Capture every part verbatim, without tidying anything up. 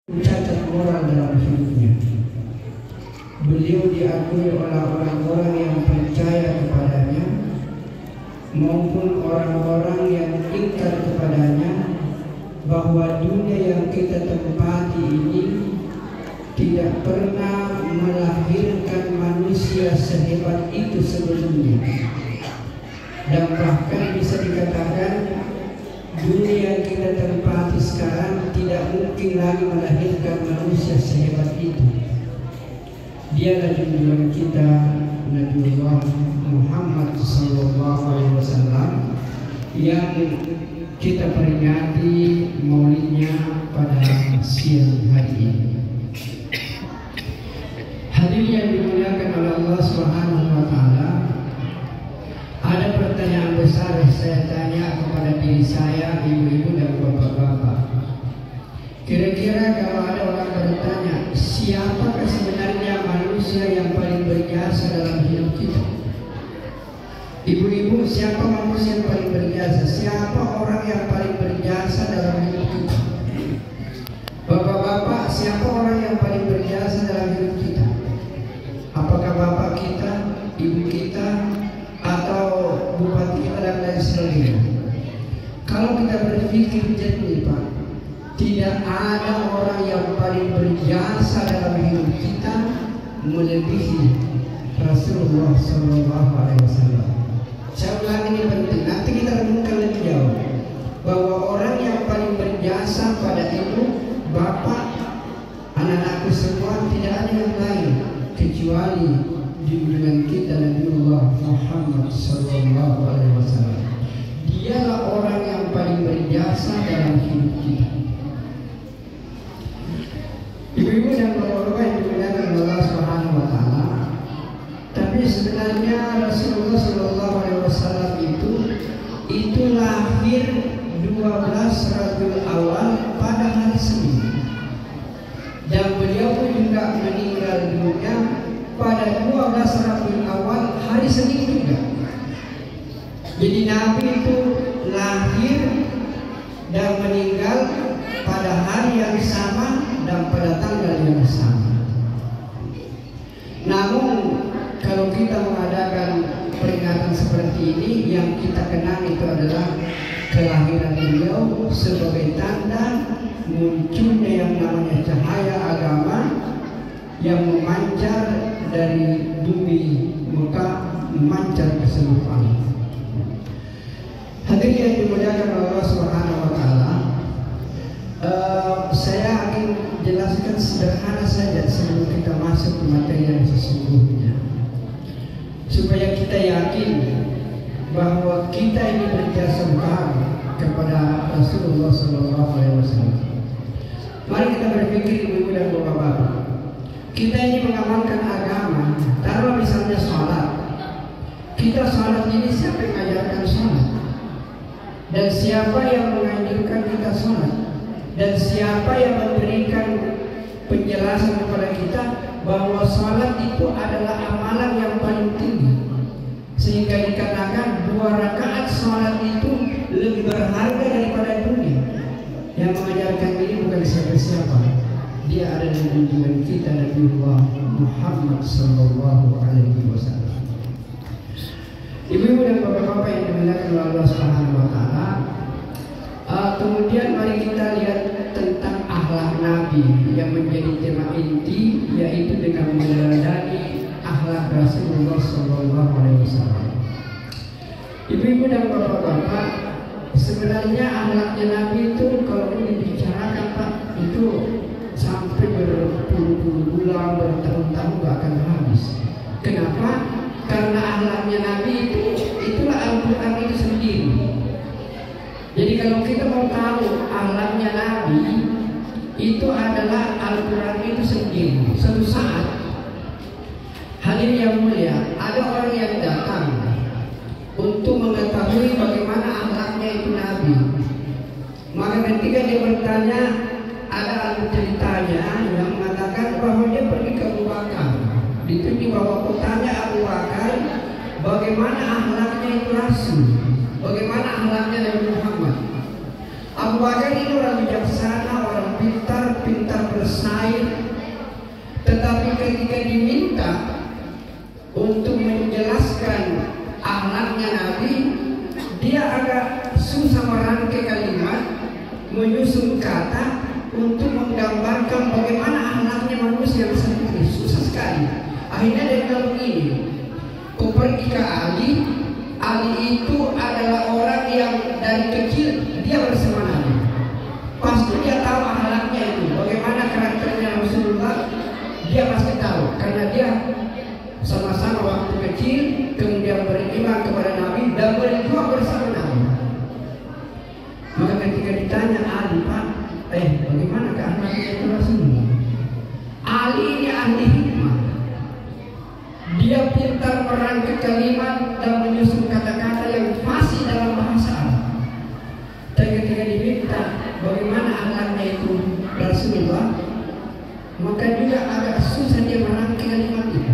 mencatat moral dalam hidupnya. Beliau diakui oleh orang-orang yang percaya kepadanya maupun orang-orang yang ingkar kepadanya bahwa dunia yang kita tempati ini tidak pernah melahirkan manusia sehebat itu sebelumnya, dan bahkan bisa dikatakan dunia yang kita tempati sekarang tidak mungkin lagi melahirkan manusia sehebat itu. Dialah junjungan kita Nabiullah Muhammad sallallahu alaihi wasallam yang kita peringati maulidnya pada siang hari ini. Hadirin yang dimuliakan oleh Allah Subhanahu wa taala, ada pertanyaan besar yang saya tanya kepada diri saya, ibu-ibu dan bapak-bapak. Kira-kira kalau ada orang bertanya, siapakah sebenarnya manusia yang paling berjasa dalam hidup kita? Ibu-ibu, siapa manusia yang paling berjasa? Siapa orang yang paling berjasa dalam hidup kita? Bapak-bapak, siapa orang yang paling berjasa dalam hidup kita? Apakah bapak kita, ibu kita, atau bupati kita dan lain sebagainya? Kalau kita berpikir jernih, Pak, tidak ada orang yang paling berjasa dalam hidup kita melebihi Rasulullah Sallallahu Alaihi Wasallam. Saya ulang, ini penting. Nanti kita renungkan lebih jauh bahwa orang yang paling berjasa pada ibu, bapak, anak-anakku semua tidak ada yang lain kecuali junjungan kita Nabiullah Muhammad Sallallahu Alaihi Wasallam. Dialah orang yang paling berjasa dalam hidup kita. Ibu-ibu dan bapak-bapak yang dimuliakan Allah Subhanahu wa taala, tapi sebenarnya Rasulullah Sallallahu Alaihi Wasallam itu itu lahir dua belas Rabiul Awal pada hari Senin, dan beliau pun juga meninggal dunia pada dua belas Rabiul Awal hari Senin juga. Jadi Nabi itu lahir dan meninggal pada hari yang sama dan pada tanggal yang sama. Namun kalau kita mengadakan peringatan seperti ini, yang kita kenang itu adalah kelahiran beliau sebagai tanda munculnya yang namanya cahaya agama yang memancar dari bumi Mekah, memancar ke seluruh alam. Hadirin yang dimuliakan Allah Subhanahu wa taala, uh, saya akan jelaskan sederhana saja sebelum kita masuk ke materi yang sesungguhnya, supaya kita yakin bahwa kita ini berjasa besar kepada Rasulullah Sallallahu Alaihi Wasallam. Mari kita berpikir, ibu-ibu dan bapak-bapak. Kita ini mengamalkan agama, taruh misalnya sholat. Kita sholat ini siapa yang mengajarkan sholat? Dan siapa yang menganjurkan kita sholat? Dan siapa yang memberikan penjelasan kepada kita bahwa sholat itu adalah amalan yang paling tinggi, sehingga dikatakan dua rakaat sholat itu lebih berharga daripada dunia. Yang mengajarkan ini bukan siapa-siapa, dia adalah junjungan kita Nabiullah Muhammad Sallallahu Alaihi Wasallam. Ibu-ibu dan bapak-bapak yang dimuliakan oleh Allah Subhanahu wa taala, uh, kemudian mari kita lihat tentang akhlak Nabi yang menjadi tema inti, yaitu dengan meneladani akhlak Rasulullah Sallallahu Alaihi Wasallam. Ibu-ibu dan bapak-bapak, sebenarnya akhlaknya Nabi itu kalau dibicarakan, Pak, itu sampai berpuluh-puluh bulan, bertahun-tahun gak akan habis. Kenapa? Karena akhlaknya Nabi itu, itulah Al-Quran itu sendiri. Jadi kalau kita mau tahu akhlaknya Nabi, itu adalah Al-Quran itu sendiri. Suatu saat, hadirin yang mulia, ada orang yang datang untuk mengetahui bagaimana akhlaknya itu Nabi. Maka ketika dia bertanya, ada alur ceritanya yang mengatakan bahwa dia pergi ke Abu Bakar. Ditunjuk bahwa bertanya Abu Bakar, bagaimana akhlaknya itu Rasul, bagaimana akhlaknya Nabi Muhammad. Abu Bakar ini orang bijaksana, orang pintar, pintar Tetapi ketika diminta untuk menjelaskan akhlaknya Nabi, dia agak susah merangkai kalimat, menyusun kata untuk menggambarkan bagaimana akhlaknya manusia yang seperti susah sekali. Akhirnya dia bilang begini, kau pergi ke Ali. Ali itu adalah orang yang dari kecil dia bersama Nabi. Pasti dia tahu akhlaknya itu, bagaimana karakternya Rasulullah. Dia pasti tahu karena dia sama-sama waktu kecil kemudian beriman kepada Nabi dan berjuang bersama Nabi. Maka ketika ditanya Ali, Pak, eh bagaimana akhlaknya itu Rasulullah? Ali ini ahli hikmah. Dia pintar merangkai kalimat dan menyusun kata-kata yang fasih dalam bahasa Arab. Dan ketika diminta bagaimana akhlaknya itu Rasulullah, maka juga agak susah dia merangkai kalimat itu.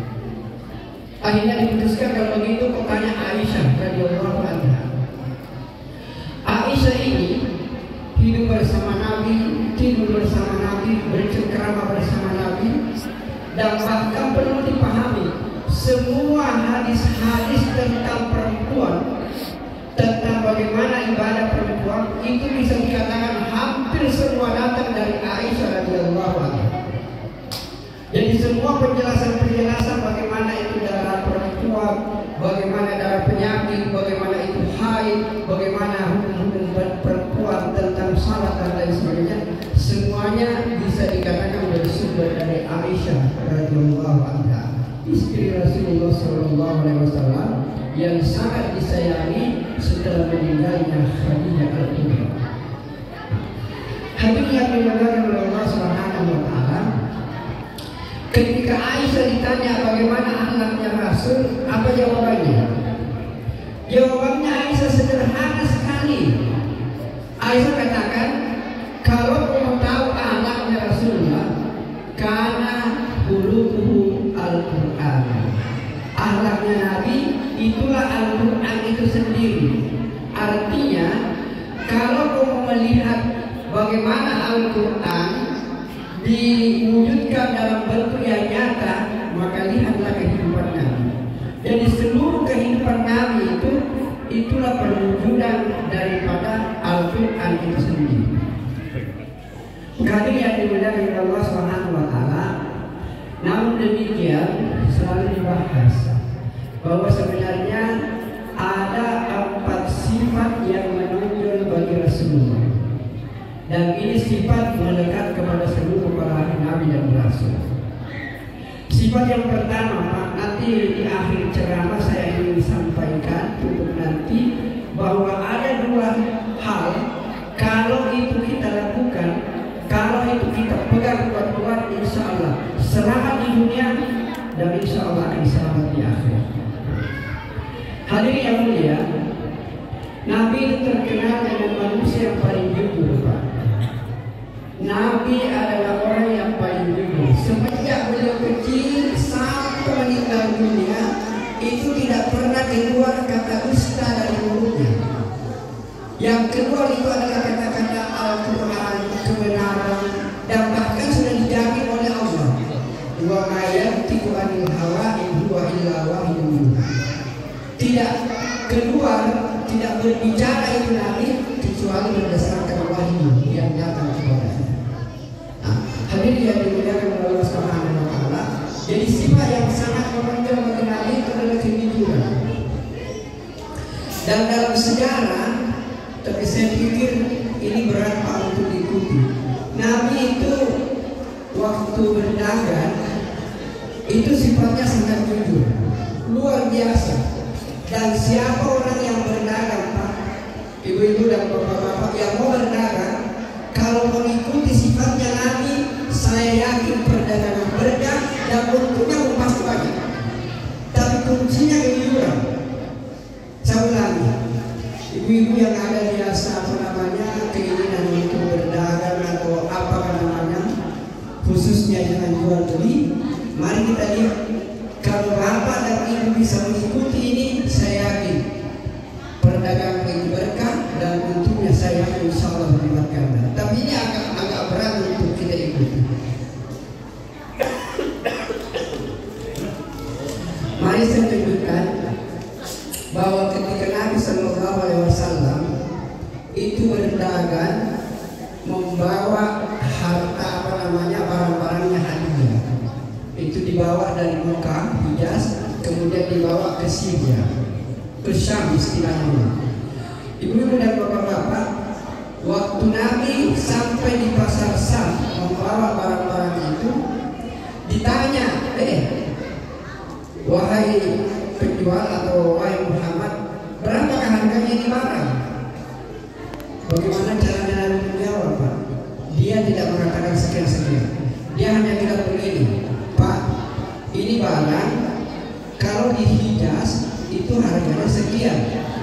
Akhirnya diputuskan kalau begitu kau tanya Aisyah radhiyallahu anha. Aisyah ini hidup bersama Nabi, tidur bersama Nabi, bercengkrama bersama Nabi, dan bahkan perlu dipahami semua hadis-hadis tentang perempuan, tentang bagaimana ibadah perempuan itu bisa dikatakan hampir semua datang dari Aisyah radhiyallahu anha. Jadi semua penjelasan-penjelasan bagaimana itu darah perempuan, bagaimana darah penyakit, bagaimana itu haid, bagaimana hukum-hukum perempuan tentang salat dan lain sebagainya, semuanya bisa dikatakan bersumber dari Aisyah radhiyallahu anha, istri Rasulullah sallallahu alaihi wasallam yang sangat disayangi setelah meninggalnya Khadijah al-Kubra. Hadirin yang dimuliakan oleh Allah Subhanahu wa taala, ketika Aisyah ditanya bagaimana akhlaknya Rasul, apa jawabannya? Jawabannya Aisyah sederhana sekali. Aisyah katakan, kalau mau tahu akhlaknya Rasulullah, karena khuluquhu Al-Quran. Akhlaknya Nabi itulah Al-Quran itu sendiri. Artinya, kalau mau melihat bagaimana Al-Quran diwujudkan dalam bentuk yang nyata, maka lihatlah kehidupan Nabi. Jadi seluruh kehidupan Nabi itu itulah perwujudan daripada Al-Quran itu sendiri. Hadirin yang dimuliakan oleh Allah Subhanahu wa taala, namun demikian selalu dibahas bahwa sebenarnya ada empat sifat yang menonjol bagi Rasulullah. Dan ini sifat melekat kepada seluruh para nabi dan rasul. Sifat yang pertama, Pak, nanti di akhir ceramah saya ingin sampaikan untuk nanti bahwa ada dua hal kalau itu kita lakukan, kalau itu kita pegang kuat-kuat, insya Allah selamat di dunia dan insya Allah akan selamat di akhirat. Hadirin yang mulia, Nabi itu terkenal dengan manusia yang paling jujur, Pak. Nabi adalah orang yang paling jujur. Semenjak beliau kecil sampai meninggal dunia, itu tidak pernah keluar kata dusta dari mulutnya. Yang keluar itu adalah kata-kata Al-Quran, kebenaran, dan bahkan sudah dijamin oleh Allah. Wa ma yantiqu anil hawa in huwa illa wahyun yuha. Tidak keluar, tidak berbicara itu Nabi kecuali berdasarkan wahyu yang datang kepadanya. Nah, hadirin yang dimuliakan oleh Allah Subhanahu wa taala, jadi sifat yang sangat menonjol bagi Nabi itu adalah kejujuran. Dan dalam sejarah, tapi saya pikir ini berat Pak untuk diikuti. Nabi itu waktu berdagang itu sifatnya sangat jujur, luar biasa. Dan siapa orang yang berdagang, Pak, ibu-ibu dan bapak-bapak yang mau berdagang, kalau mengikuti sifatnya Nabi, saya yakin perdagangan berkah dan untungnya pasti banyak. Tapi kuncinya kejujuran. Saya ulangi, ibu-ibu yang ada biasa apa namanya keinginan untuk berdagang atau apa namanya, khususnya dengan jual beli, mari kita lihat. Kalau bapak dan ibu bisa mengikuti ini, saya yakin perdagangan ini berkah dan untungnya saya yakin insya Allah berlipat ganda. Tapi ini agak agak berat untuk kita ikuti. ke Syria, ke Syam istilahnya. Ibu-ibu dan bapak-bapak, waktu Nabi sampai di pasar Syam membawa barang-barang itu, ditanya, eh, wahai penjual atau wahai Muhammad, berapakah harganya ini barang? Bagaimana caranya Nabi menjawab, Pak? Dia tidak mengatakan sekian-sekian. Dia hanya bilang begini, Pak, ini barang kalau di Hijaz itu harganya sekian,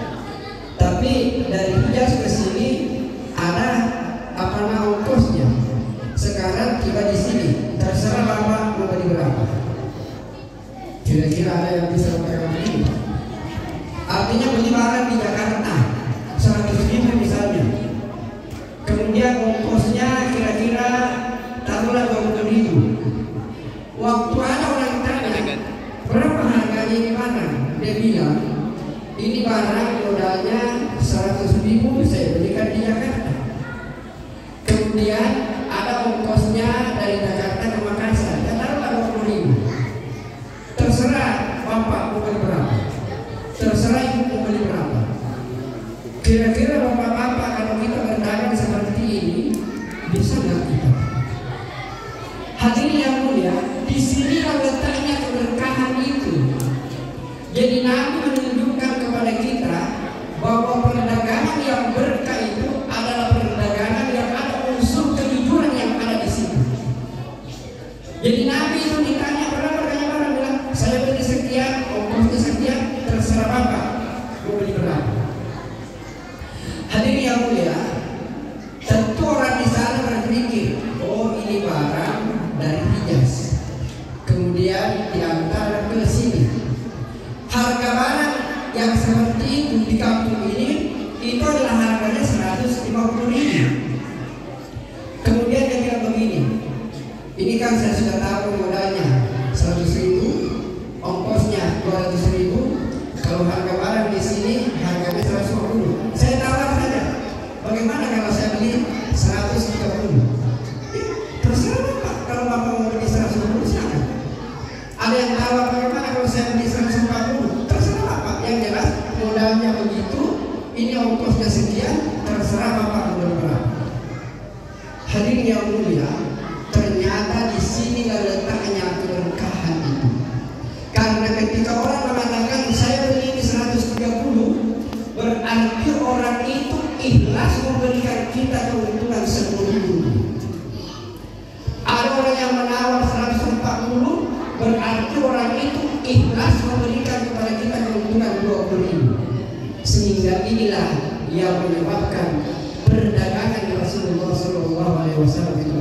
tapi dari Hijaz ke sini ada apa nama ongkosnya. Sekarang tiba di sini, terserah Bapak mau beli berapa. Kira-kira ada yang bisa mengatakan ini? Artinya beli barang di Jakarta seratus ribu misalnya, kemudian ongkosnya kira-kira taruhlah dua puluh ribu. Waktu ada orang tanya berapa harganya ini barang, dia bilang ini barang modalnya seratus ribu saya belikan di Jakarta, kemudian ada ongkosnya dari Jakarta ke Makassar, ya taruhlah dua puluh ribu. Terserah Bapak mau beli berapa, terserah Ibu mau beli berapa. Kira-kira bapak-bapak kalau kita berdagang seperti ini bisa nggak kita? Hadirin yang mulia, di sinilah letaknya keberkahan itu. Jadi Nabi menunjukkan kepada kita bahwa perdagangan yang berkah itu adalah perdagangan yang ada unsur kejujuran yang ada di situ. Jadi Nabi itu ditanya berapa harganya barang, bilang saya beli sekian, ongkosnya sekian, terserah Bapak mau beli berapa. Hadirin yang mulia, tentu orang di sana berpikir, oh ini barang dari Hijaz, kemudian diantar ke sini. Harga barang yang seperti itu di kampung ini itu adalah harganya seratus lima puluh ribu. Kemudian dia bilang begini, ini kan saya sudah tahu modalnya seratus ribu, ongkosnya dua ratus ribu. Kalau harga barang di sini harganya seratus lima puluh. Saya tawar saja. Bagaimana kalau saya beli seratus tiga puluh? Eh, terserah Bapak. Kalau Bapak mau beli seratus lima puluh silakan. Ada yang tawar, bagaimana kalau saya beli seratus empat puluh? Terserah Bapak. Yang jelas modalnya begitu, ini ongkosnya sekian, terserah Bapak mau beli berapa. Hadirin yang mulia, ternyata di sini letaknya keberkahan itu. Karena ketika orang mengatakan saya beli ini seratus tiga puluh, berarti orang itu ikhlas memberikan kita keuntungan sepuluh ribu. Ada orang yang menawar seratus empat puluh, berarti orang itu ikhlas memberikan kepada kita keuntungan dua puluh ribu. Sehingga inilah yang menyebabkan perdagangan Rasulullah shallallahu alaihi wasallam itu.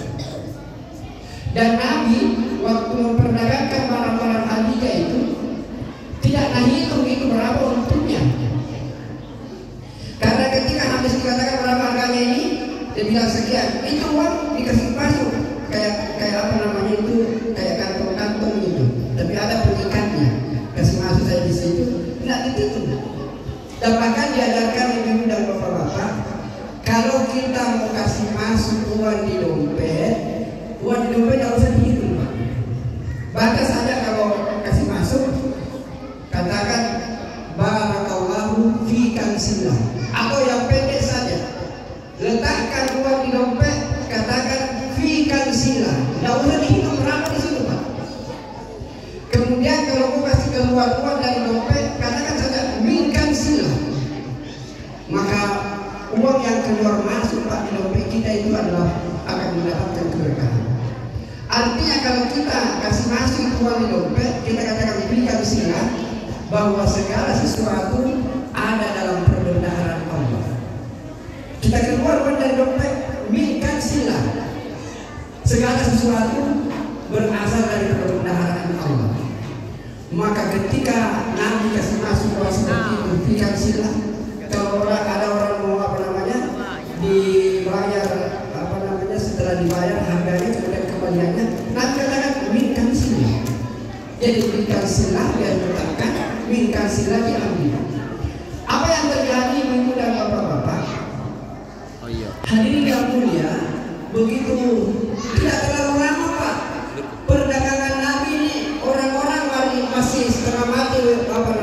Dan Nabi waktu memperdagangkan barang-barang Khadijah itu tidak nahitung itu berapa untungnya. Karena ketika habis dikatakan berapa harganya ini, dia bilang sekian, itu uang dikasih masuk kayak kayak apa namanya itu, kayak kantong-kantong gitu. Tapi ada pengikatnya, kasih masuk saya di situ, tidak dititung. Dan bahkan diajarkan ibu dan bapak-bapak, kalau kita mau kasih masuk uang di dompet, uang di dompet tidak usah dihitung, Pak. Batas saja kalau kasih masuk, katakan barakallahu fi kansillah, atau yang pendek saja, letakkan uang di dompet, katakan fi kansillah, tidak usah dihitung berapa di situ, Pak. Kemudian kalau mau kasih keluar uang dari dompet, katakan saja min kansillah, maka uang yang keluar masuk Pak di dompet kita itu adalah akan mendapatkan keberkahan. Artinya kalau kita kasih masuk uang di dompet, kita katakan berikan sila bahwa segala sesuatu ada dalam perbendaharaan Allah. Kita keluar uang dari dompet, berikan sila, segala sesuatu berasal dari perbendaharaan Allah. Maka ketika Nabi kasih masuk uang seperti itu, berikan sila. Kalau orang ada orang mau apa namanya dibayar apa namanya setelah dibayar harganya kemudian kembaliannya, nanti katakan minkan sila. Jadi minkan sila biar letakkan, minkan sila diambil. Apa yang terjadi ibu dan bapak-bapak? Oh iya. Hadirin yang mulia, begitu tidak terlalu lama Pak perdagangan Nabi ini, orang-orang masih setengah mati apa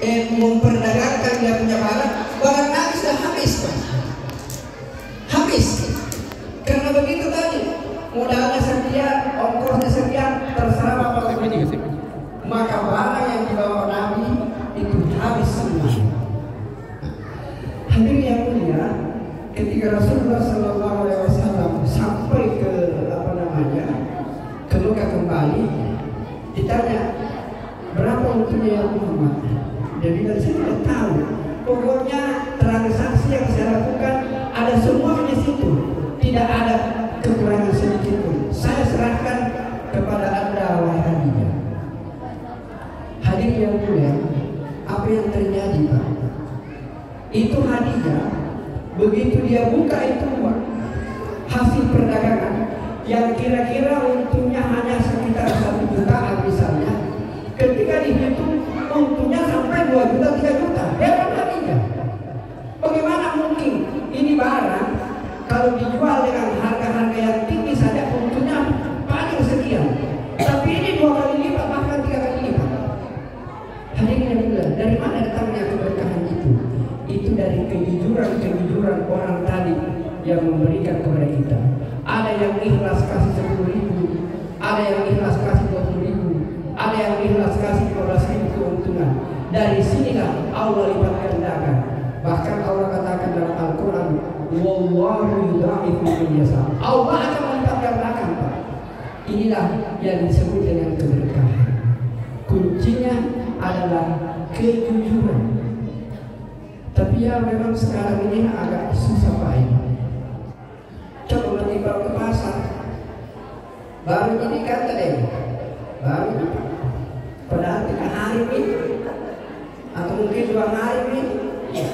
eh, memperdagangkan dia punya barang, barang Nabi sudah habis, Pak. Habis. Karena begitu tadi, modalnya sekian, ongkosnya sekian, terserah Bapak Ibu. Maka barang yang dibawa Nabi itu habis semua. Hadirin yang mulia, ketika Rasulullah Shallallahu Alaihi Wasallam sampai ke apa namanya ke Mekah kembali, ditanya berapa untuknya ya Muhammad? Jadi dari saya tidak tahu. Pokoknya transaksi yang saya lakukan ada semua di situ, tidak ada kekurangan sedikit pun. Saya serahkan kepada Anda wahai Khadijah. Hadirin yang mulia, apa yang terjadi, Pak? Itu Khadijah begitu dia buka itu uang hasil perdagangan yang kira-kira untungnya hanya sekitar satu jutaan misalnya, ketika dihitung untungnya sampai dua juta tiga juta, heran Khadijah. Bagaimana mungkin ini barang kalau dijual dengan harga-harga yang tinggi saja untungnya paling sekian, tapi ini dua kali lipat bahkan tiga kali lipat. Hadirin yang mulia, dari mana datangnya keberkahan itu? Itu dari kejujuran-kejujuran orang tadi yang memberikan kepada kita. Ada yang ikhlas kasih sepuluh ribu, ada yang ikhlas kasih dua puluh ribu, ada yang ikhlas kasih lima belas ribu keuntungan. Dari sinilah Allah lipat gandakan. Bahkan Allah katakan dalam Al-Quran, Wallahu yudha'ifu liman yasha. Allah akan melipat gandakan, Pak. Inilah yang disebut dengan keberkahan. Kuncinya adalah kejujuran. Tapi ya memang sekarang ini agak susah, Pak. Coba nanti bawa ke pasar, baru ini kata deh, baru padahal tiga hari ini atau mungkin dua hari ini, ya.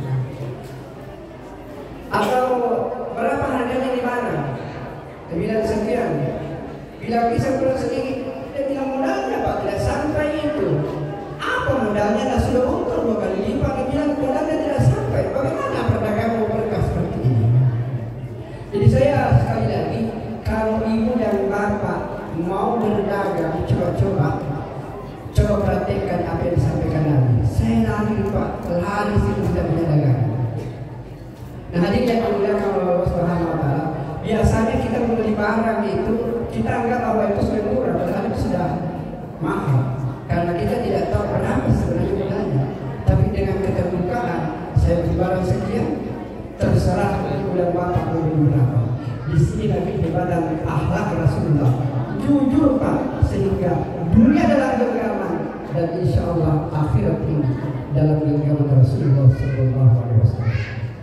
Atau berapa harganya di mana? Dia bilang sekian, bila bisa kurang sedikit, dia bilang modalnya Pak tidak sampai itu. Apa modalnya? Nah, sudah untung dua kali lipat. Dia bilang modalnya tidak sampai. Bagaimana perdagangan mau berkah seperti ini? Jadi saya sekali lagi, kalau ibu dan bapak mau berdagang, coba-coba coba perhatikan apa yang disampaikan Nabi. Saya lari Pak, lari sih tidak punya dagang. Nah, hadirin yang dimuliakan oleh Allah Subhanahu Wa Taala, biasanya kita membeli barang itu kita anggap bahwa itu sudah murah, padahal itu sudah mahal. Karena kita tidak tahu berapa sebenarnya modalnya. Tapi dengan keterbukaan, saya beli barang sekian, terserah ibu dan bapak beli berapa. Di sini lagi ibadah akhlak Rasulullah. Jujur Pak, sehingga dunia dalam genggaman dan insya Allah akhirat ini dalam genggaman Rasulullah Sallallahu Alaihi Wasallam.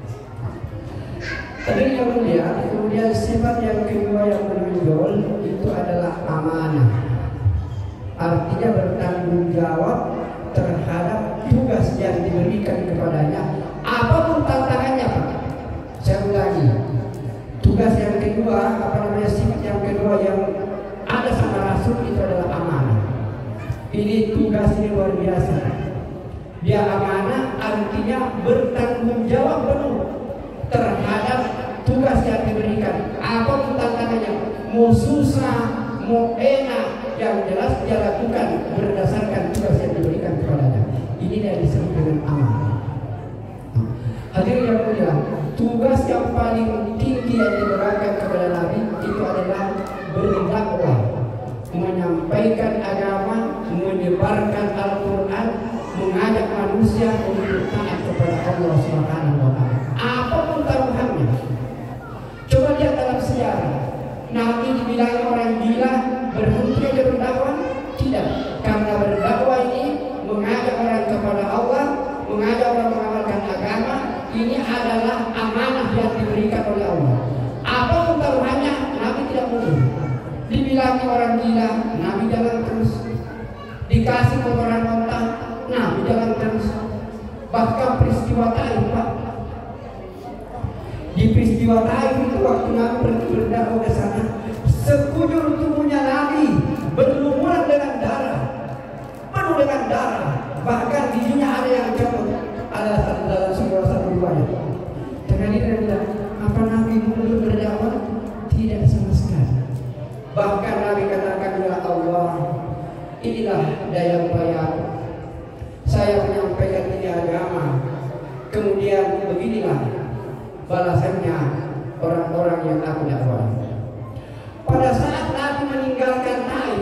Tadi yang mulia, kemudian sifat yang kedua yang menonjol itu adalah amanah. Artinya bertanggung jawab terhadap tugas yang diberikan kepadanya, apapun tantangannya, Pak. Saya ulangi, tugas yang kedua, apa namanya, sifat yang kedua yang ada sama Rasul itu adalah amanah. Ini tugas ini luar biasa. Dia amanah artinya bertanggung jawab penuh terhadap tugas yang diberikan, apapun tantangannya, mau susah, mau enak, yang jelas dia lakukan berdasarkan tugas yang diberikan kepadanya. Ini yang disebut dengan amanah. Hadirin yang mulia, tugas yang paling tinggi yang diberikan kepada Nabi itu adalah berdakwah, menyampaikan agama, menyebarkan Al-Quran, mengajak manusia untuk taat kepada Allah Subhanahu Wa Taala. Apapun taruhannya. Coba lihat dalam sejarah, Nabi dibilang orang gila, berhenti aja berdakwah? Tidak, karena berdakwah ini mengajak orang kepada Allah, mengajak orang mengamalkan agama. Ini adalah amanah yang diberikan oleh Allah. Apapun taruhannya, Nabi tidak mundur. Dibilangi orang gila, Nabi jalan terus. Dikasih kotoran onta, Nabi jalan terus. Bahkan peristiwa Taif, Pak. Di peristiwa Taif itu waktu Nabi pergi berdakwah ke sana, sekujur tubuhnya Nabi berlumuran dengan darah, penuh dengan darah. Bahkan giginya ada yang copot. Ada dalam sebuah satu riwayat. Dengan ini dia bilang, apa Nabi mundur berdakwah? Tidak sama sekali. Bahkan Nabi katakan, ya Allah, inilah daya upaya saya menyampaikan Kemudian beginilah balasannya orang-orang yang aku dakwah. Pada saat Nabi meninggalkan Taif,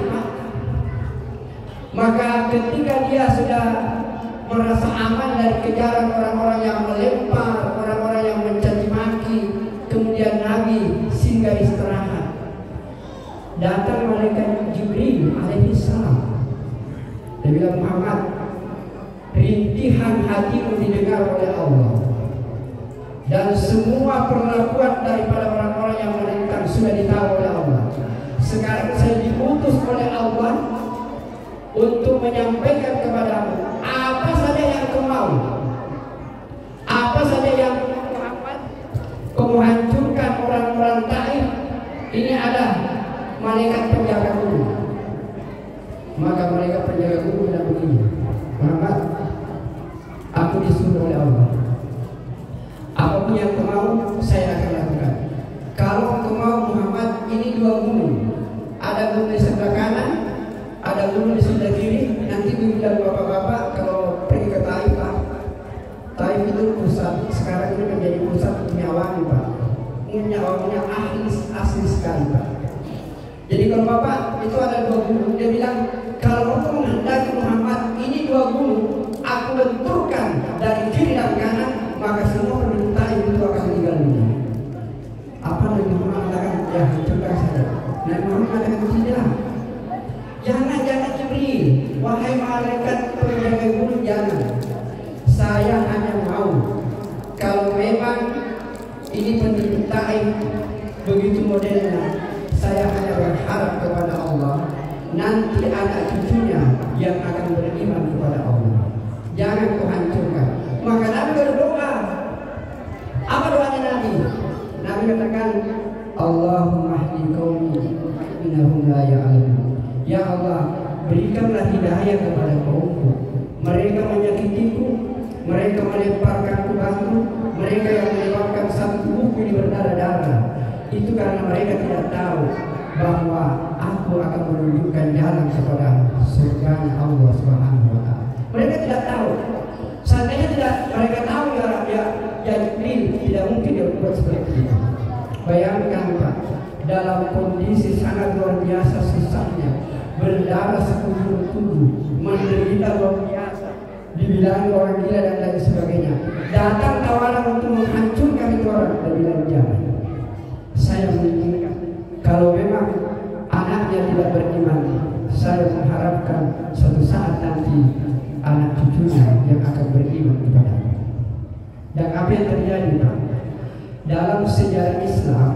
maka ketika dia sudah merasa aman dari kejaran orang-orang yang melempar, orang-orang yang mencaci maki, kemudian Nabi singgah istirahat. Datang malaikat Jibril alaihi salam. Dia bilang, Muhammad, rintihan hatimu didengar oleh Allah, dan semua perlakuan daripada orang-orang yang menentang sudah ditahu oleh Allah. Sekarang saya diutus oleh Allah untuk menyampaikan kepadamu apa saja yang kau mau, apa saja yang Muhammad kau mau hancurkan orang-orang Taif. Ini ada malaikat penjaga guru. Maka malaikat penjaga guru bilang begini, Muhammad, aku disuruh oleh Allah, apapun yang kau mau saya akan lakukan. Kalau kau mau Muhammad, ini dua gunung, ada gunung di sebelah kanan, ada gunung di sebelah kiri. Nanti bilang bapak-bapak kalau pergi ke Taif, Pak, Taif itu pusat, sekarang ini menjadi pusat minyak wangi, Pak. Minyak wanginya asli, asli sekali, Pak. Jadi kalau bapak itu ada dua gunung, dia bilang kalau kamu menghendaki Muhammad, ini dua gunung aku benturkan dari kiri dan kanan, maka semua penduduk Taif itu akan meninggal dunia. Apa Nabi Muhammad mengatakan? Ya hancurkan saja. Nabi Muhammad mengatakan tidak. Jangan, jangan Jibril, wahai malaikat penjaga gunung, jangan. Saya hanya mau kalau memang ini penduduk Taif begitu modelnya, saya hanya berharap kepada Allah, nanti anak cucunya yang akan beriman kepada Allah. Jangan kau hancurkan. Maka Nabi berdoa. Apa doanya Nabi? Nabi katakan, Allahumma hdi qaumi innahum la ya'lamun. Ya Allah, berikanlah hidayah kepada kaumku. Mereka menyakitiku, mereka melemparkan batu, mereka yang menyebabkan satu tubuhku ini berdarah-darah. Itu karena mereka tidak tahu bahwa aku akan menunjukkan jalan kepada surganya Allah Subhanahu wa taala. Mereka tidak tahu. Seandainya tidak mereka tahu, ya ya ya Jibril, tidak mungkin dia berbuat seperti itu. Bayangkan Pak, dalam kondisi sangat luar biasa susahnya, berdarah sekujur tubuh, menderita luar biasa, dibilang orang gila dan lain sebagainya. Datang tawaran untuk menghancurkan itu orang, dan bilang jangan. Saya menginginkan kalau memang anaknya tidak beriman, saya mengharapkan suatu saat nanti anak cucunya yang akan beriman kepada-Nya. Dan apa yang terjadi Pak? Dalam sejarah Islam,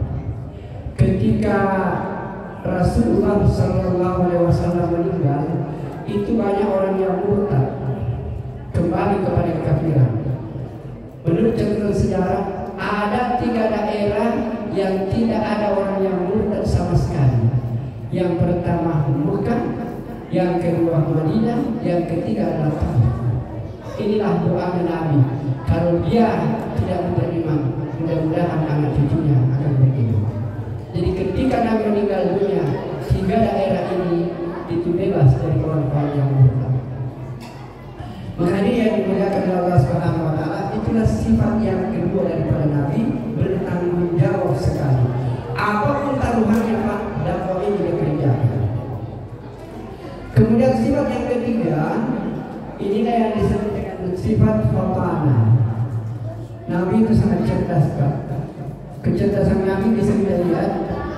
ketika Rasulullah Shallallahu Alaihi Wasallam meninggal, itu banyak orang yang murtad kembali kepada kekafiran. Menurut catatan sejarah, ada tiga daerah yang tidak ada orang yang murtad sama sekali. Yang pertama Mekah, yang kedua Madinah, yang ketiga adalah Taif. Inilah doa Nabi. Kalau dia tidak beriman, mudah-mudahan anak cucunya akan beriman. Jadi ketika Nabi meninggal dunia, tiga daerah ini itu bebas dari orang-orang yang murtad. Makanya yang dimuliakan Allah Subhanahu wa taala, itulah sifat yang kedua daripada Nabi, bertanggung jawab sekali. Apapun taruhannya Pak, dakwah ini dikerjakan. Kemudian sifat yang ketiga, inilah yang disebut dengan sifat fatana. Nabi itu sangat cerdas Pak. Kecerdasan Nabi bisa kita lihat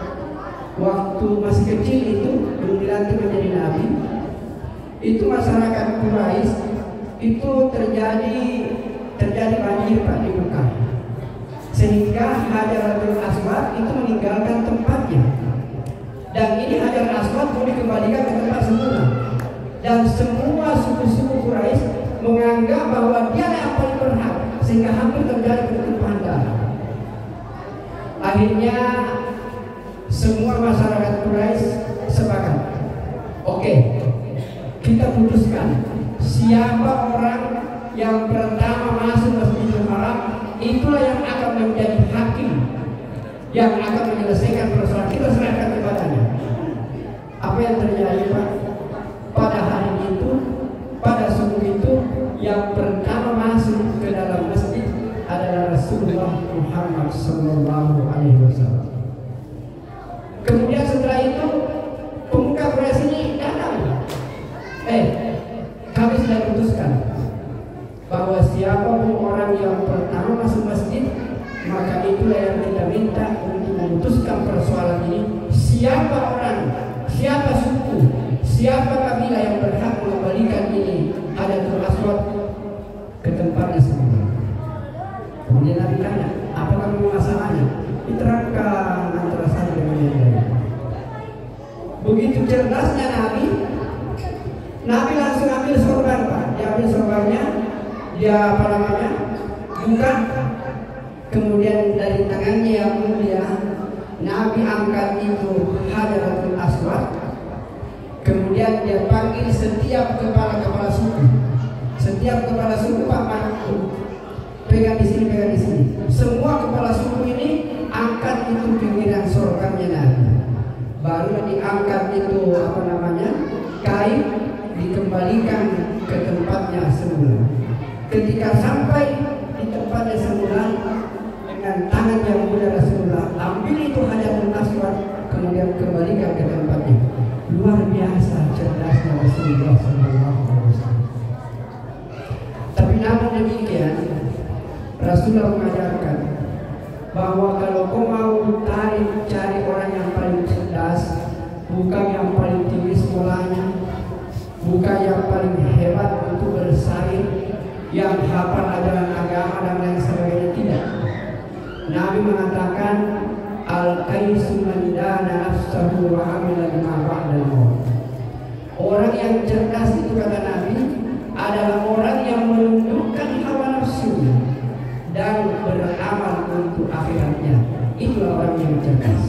waktu masih kecil itu, belum dilantik menjadi Nabi, itu masyarakat Quraisy itu terjadi terjadi banjir Pak di Mekah, sehingga Hajarul Aswad itu meninggalkan tempatnya, dan ini Hajar Aswad mau dikembalikan ke tempat semula, dan semua suku-suku Quraisy menganggap bahwa dia yang paling berhak, sehingga hampir terjadi pertumpahan darah. Akhirnya semua masyarakat Quraisy sepakat, oke, kita putuskan siapa orang yang pertama masuk Masjidil Haram, itulah yang akan menjadi hakim, yang akan menyelesaikan persoalan, kita serahkan kepadanya. Apa yang terjadi Pak? Pada hari itu, pada subuh itu, yang pertama masuk ke dalam masjid Muhammad Sallallahu Alaihi Wasallam. Kemudian setelah itu pemuka Quraisy ini datang. Eh, kami sudah putuskan bahwa siapapun orang yang pertama masuk masjid, maka itulah yang kita minta untuk memutuskan persoalan ini. Siapa orang, siapa suku, siapa kabilah yang berhak mengembalikan ini Hajarul Aswad ke tempatnya semula. Kemudian Nabi tanya, apakah masalahnya? Diterangkan antara satu dengan yang lain. Begitu cerdasnya Nabi, Nabi langsung ambil sorban, Pak. Dia ambil sorbannya, dia apa namanya, buka. Kemudian dari tangannya yang mulia, Nabi angkat itu Hajarul Aswad. Kemudian dia panggil setiap kepala-kepala suku, setiap kepala suku, Pak Manku, pegang di sini, pegang di sini. Semua kepala suku ini angkat itu pinggiran sorbannya Nabi. Baru diangkat itu apa namanya, kain, dikembalikan ke tempatnya semula. Ketika sampai di tempatnya semula, dengan tangan yang mulia Rasulullah ambil itu Hajarul Aswad, kemudian kembalikan ke tempatnya. Luar biasa cerdasnya Rasulullah Sallallahu Alaihi Wasallam. Tapi namun demikian, Rasulullah mengajarkan bahwa kalau kau mau tarik cari orang yang paling cerdas, bukan yang paling tinggi sekolahnya, bukan yang paling hebat untuk bersaing, yang hafal ajaran agama dan lain sebagainya, tidak. Nabi mengatakan al-qaisu man dana nafsahu wa amila bima ba'dal maut. Orang yang cerdas itu, kata Nabi, adalah orang yang menundukkan hawa nafsunya dan beramal untuk akhiratnya. Itulah orang yang cerdas.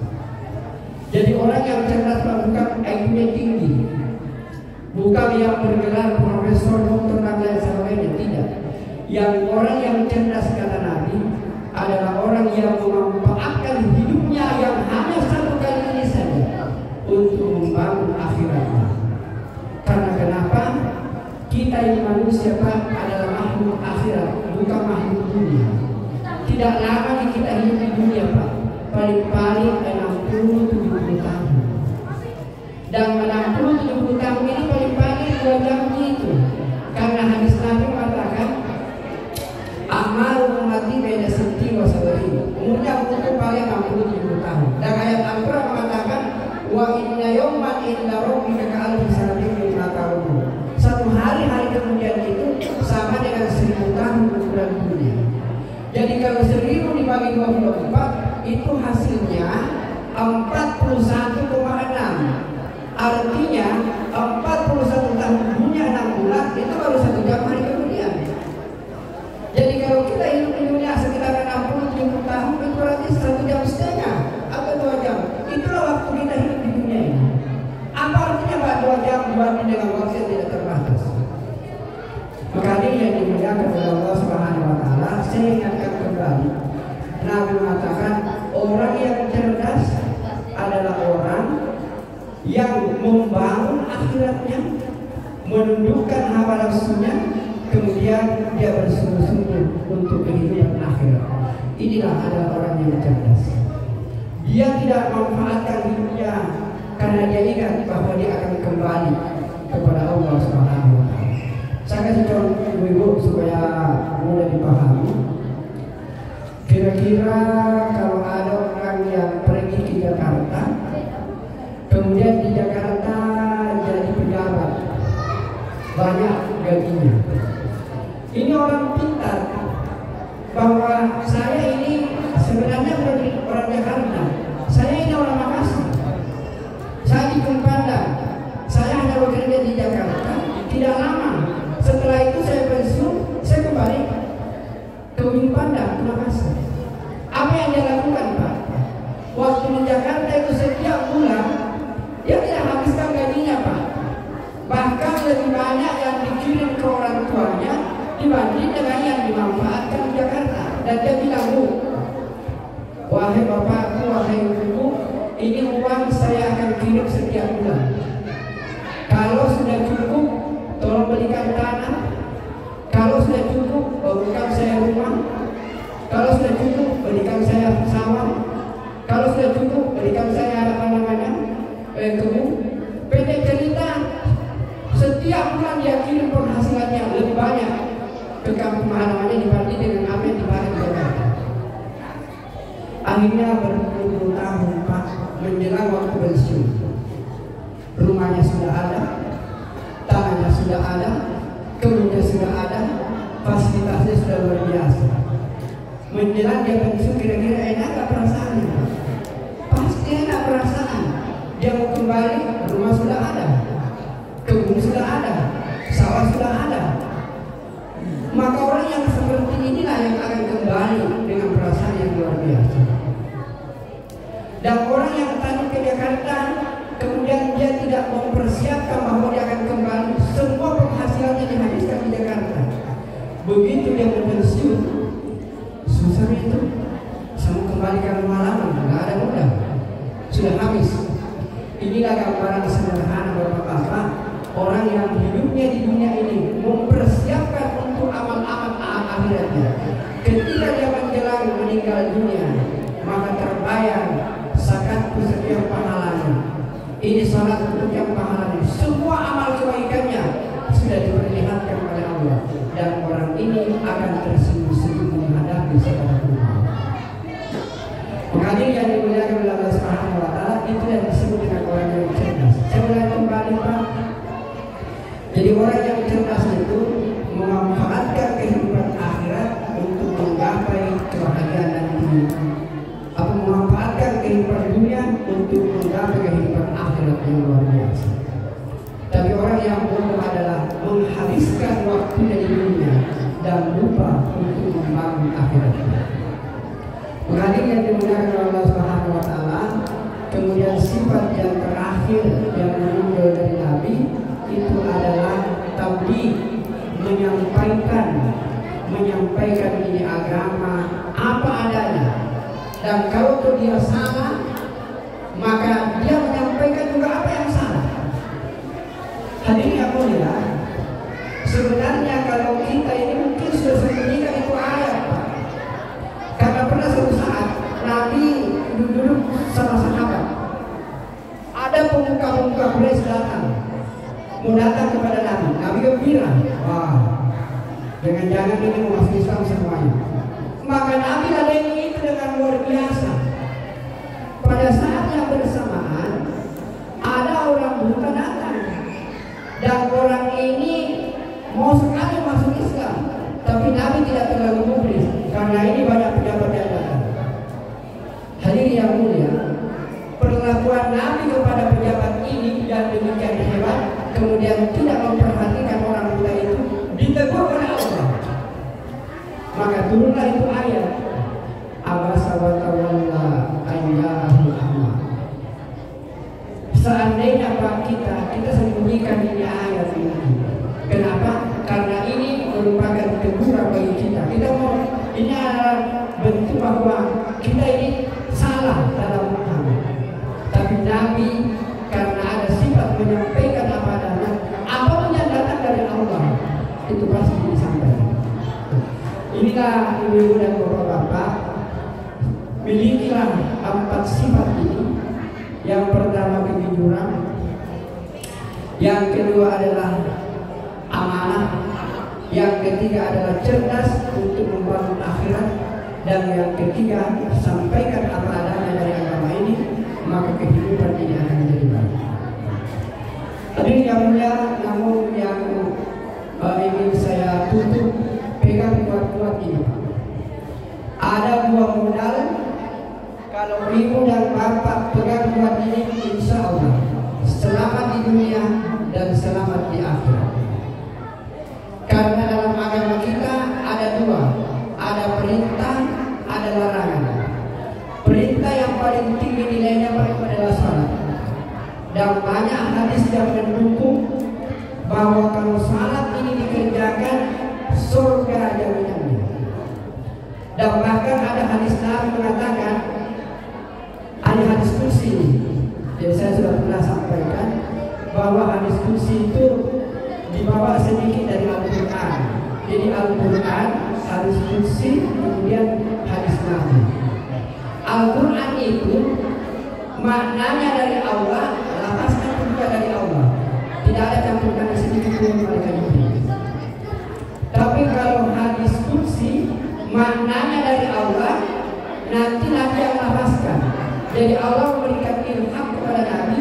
Jadi orang yang cerdas bukan I Q-nya tinggi, bukan yang bergelar profesor, doktor dan lain sebagainya, tidak. Yang orang yang cerdas, kata Nabi, adalah orang yang memanfaatkan hidupnya yang hanya satu kali ini saja untuk membangun akhiratnya. Karena kenapa? Kita ini manusia, Pak, adalah makhluk akhirat, bukan makhluk dunia. Tidak lama kita hidup di dunia, Pak. Paling-paling enam puluh tujuh puluh tahun. Dan enam puluh tujuh puluh tahun ini paling-paling dua jam itu. Karena hadis Nabi mengatakan amal ummati beda siti wa sabari. Umurnya untuk paling enam puluh tujuh puluh tahun. Dan ayat Al-Qur'an mengatakan wa inna yawman inda rabbika ka'alfi sanatin mimma ta'udun. Satu hari hari kemudian itu sama dengan seribu tahun ukuran dunia. Jadi kalau seribu dibagi dua puluh empat, itu hasilnya empat puluh satu koma enam. Artinya empat puluh satu tahun dunia enam bulan itu baru satu jam hari kemudian. Jadi kalau kita hidup di dunia sekitar enam puluh tujuh puluh tahun, itu berarti satu jam setengah atau dua jam. Itulah waktu kita hidup di dunia ini. Apa artinya Pak dua jam dibanding dengan waktu yang tidak terbatas? Maka ini yang dimuliakan oleh Allah Subhanahu Wa Taala. Saya ingatkan kembali, Nabi mengatakan orang yang cerdas adalah orang yang membangun akhiratnya, menundukkan hawa nafsunya, kemudian dia bersungguh-sungguh untuk kehidupan akhirat. Inilah adalah orang yang cerdas. Dia tidak memanfaatkan hidupnya karena dia ingat bahwa dia akan kembali kepada Allah Subhanahu Wa Taala. Saya kasih contoh ibu-ibu supaya mudah dipahami. Kira-kira kalau ada orang yang pergi ke Jakarta, kemudian di Jakarta jadi pejabat, banyak gajinya. Ini orang pintar bahwa saya ini sebenarnya bukan orang Jakarta, saya ini orang Makassar. Saya di Padang, saya hanya bekerja di Jakarta. Tidak lama setelah itu saya pensiun, saya kembali ke Ujung Pandang, ke Makassar. Apa yang dia lakukan, Pak? Waktu di Jakarta itu setiap bulan dia tidak habiskan gajinya, Pak. Bahkan lebih banyak yang dikirim ke orang tuanya dibanding dengan yang dimanfaatkan di Jakarta. Dan dia bilang, Bu, wahai bapakku, wahai ibuku, ini uang saya akan kirim setiap bulan. Kalau sudah cukup, tolong belikan tanah. Kalau sudah cukup, bangunkan saya rumah. Kalau sudah cukup, pensiun. Rumahnya sudah ada, tanahnya sudah ada, kebunnya sudah ada, fasilitasnya sudah luar biasa. Menjelang dia pensiun, kira-kira enak gak perasaannya? Pasti enak perasaan. Dia mau kembali, rumah sudah ada, kebun sudah ada, sawah sudah ada. Maka orang yang seperti inilah yang akan kembali dengan perasaan yang luar biasa. Dan orang yang tadi ke Jakarta, kemudian dia tidak mempersiapkan bahwa dia akan kembali, semua penghasilannya dihabiskan di Jakarta. Begitu dia pensiun, susah itu. Sama kembali ke rumah lama, nggak ada mudah, sudah habis. Inilah gambaran sederhana Bapak-bapak, orang yang hidupnya di dunia ini mempersiapkan untuk amal-amal akhiratnya. Ketika dia menjelang meninggal dunia, maka terbayang zakatku sekian pahalanya, ini salat untuk yang pahalanya, semua amal kebaikannya sudah diperlihatkan oleh Allah, dan orang ini akan tersenyum-senyum menghadapi segala Tuhan. Mengalir yang dimuliakan oleh Allah Subhanahu wa Ta'ala, itu yang disebut dengan orang yang cerdas. Saya mulai kembali Pak. Jadi orang yang cerdas itu memanfaatkan kehidupan akhirat untuk menggapai kebahagiaan nanti. Apa memanfaatkan kehidupan dunia untuk menggapai kehidupan akhirat yang luar biasa. Tapi orang yang bodoh adalah menghabiskan waktunya di dunia dan lupa untuk membangun akhiratnya. Mengalir yang dimuliakan oleh Allah Subhanahu wa Ta'ala, kemudian sifat yang terakhir yang muncul dari Nabi itu adalah tabligh, menyampaikan menyampaikan ini agama apa adanya. Dan kalau itu dia salah, maka dia menyampaikan juga apa yang salah. Hadirin yang mulia, sebenarnya kalau kita ini mungkin sudah sembunyikan itu ayat, Pak. Karena pernah suatu saat Nabi duduk sama sahabat, ada pemuka-pemuka Quraisy datang, mau datang kepada Nabi. Nabi gembira, wah, jangan-jangan ini mau masuk Islam semuanya. Maka Nabi ladeni itu dengan luar biasa. Pada saat yang bersamaan, ada orang buta datang, dan orang ini mau sekali masuk Islam, tapi Nabi tidak terlalu mublis karena ini banyak pejabat yang datang. Hadirin yang mulia, perlakuan Nabi kepada pejabat ini yang demikian hebat, kemudian tidak memperhatikan orang buta itu, ditegur oleh Allah. Maka turunlah itu ayat, abasa wa tawalla ayyahul a'ma. Seandainya Pak kita kita sembunyikan ini ayat ini. Kenapa? Karena ini merupakan teguran bagi kita. Kita mau, ini adalah bentuk bahwa kita ini salah dalam memahami. Tapi Nabi karena ada sifat menyampaikan apa adanya, apapun yang datang dari Allah itu pasti disampaikan. Inilah ibu-ibu dan bapak-bapak, milikilah empat sifat ini. Yang pertama kejujuran, yang kedua adalah amanah, yang ketiga adalah cerdas untuk membangun akhirat, dan yang ketiga sampaikan apa adanya dari agama ini, maka kehidupan ini akan menjadi baik. Tadi yang mulia, namun yang uh, ingin saya tutup, pegang kuat-kuat ini. Ada dua modal, kalau ibu dan bapak pegang kuat ini, insya Allah selamat di dunia dan selamat di akhirat. Karena dalam agama kita ada dua, ada perintah, ada larangan. Perintah yang paling tinggi nilainya adalah salat. Dan banyak hadis yang mendukung bahwa kalau salat ini dikerjakan, surga jaminannya. Dan bahkan ada hadis Nabi mengatakan, ada hadis kursi. Jadi saya sudah pernah sampaikan bahwa hadis kursi itu dibawa sedikit dari Al-Quran. Jadi Al-Quran, hadis kursi, kemudian hadis Nabi. Al-Quran itu maknanya dari Allah, lafaznya juga dari Allah. Tidak ada campuran sedikit pun mereka ini. Tapi kalau hadis kursi maknanya dari Allah, nanti Nabi yang lafazkan. Jadi Allah memberikan ilham kepada Nabi